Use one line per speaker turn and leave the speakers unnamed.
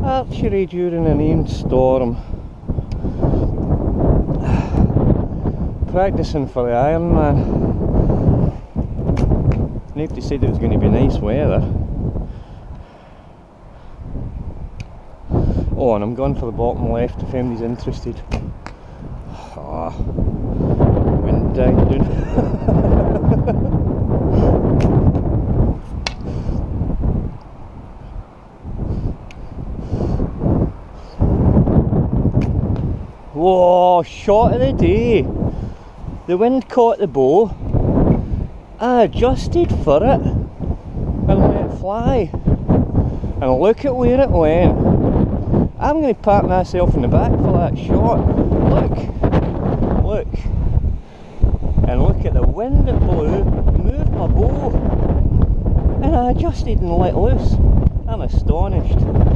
Archery during an rainstorm. Practicing for the Ironman. Nobody said it was going to be nice weather. Oh, and I'm going for the bottom left if anybody's interested. Ah, wind down, dude. Whoa, shot of the day. The wind caught the bow. I adjusted for it and let it fly. And look at where it went. I'm going to pat myself in the back for that shot. Look. And look at the wind it blew, moved my bow. And I adjusted and let loose. I'm astonished.